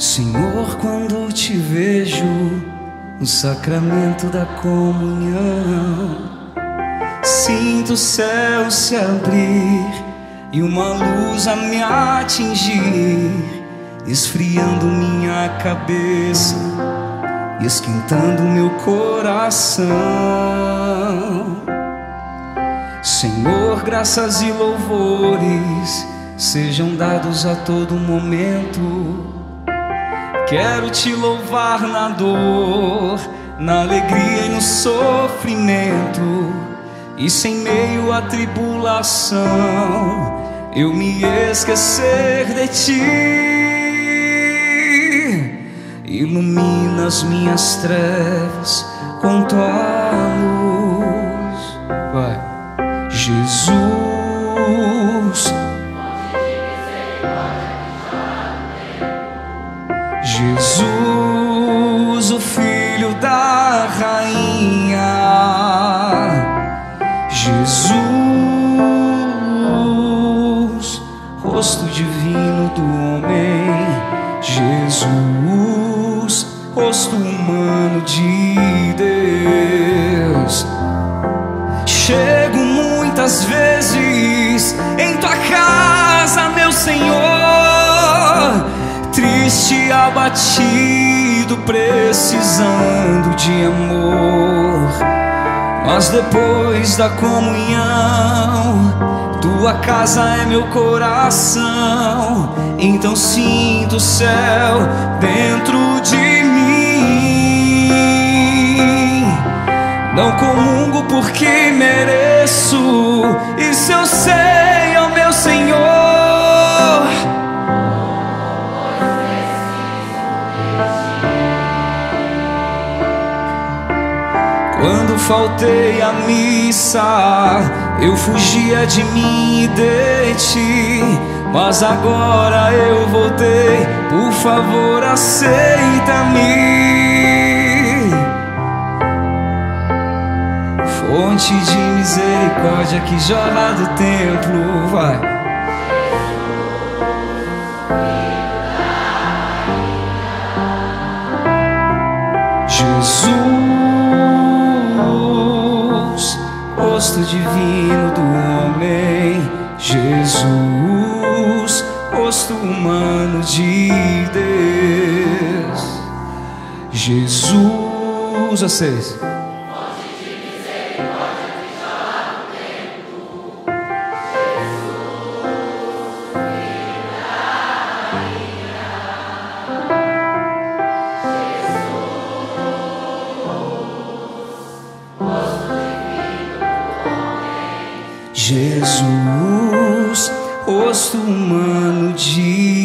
Senhor, quando te vejo no sacramento da comunhão, sinto o céu se abrir e uma luz a me atingir, esfriando minha cabeça e esquentando meu coração. Senhor, graças e louvores sejam dados a todo momento. Quero te louvar na dor, na alegria e no sofrimento, e sem meio à tribulação eu me esquecer de ti. Ilumina as minhas trevas com tua luz. Vai. Jesus, Jesus, o Filho da Rainha, Jesus, rosto divino do homem, Jesus, rosto humano de Deus. Chego muitas vezes em tua casa, meu Senhor, triste, abatido, precisando de amor. Mas depois da comunhão, tua casa é meu coração. Então sinto o céu dentro de mim. Não comungo porque mereço, isso eu sei, ó meu Senhor. Quando faltei à missa, eu fugia de mim e de ti, mas agora eu voltei, por favor aceita-me. Fonte de misericórdia que jorra do templo, vai. Jesus, rosto divino do homem, Jesus, rosto humano de Deus. Jesus, vocês. Jesus, rosto humano de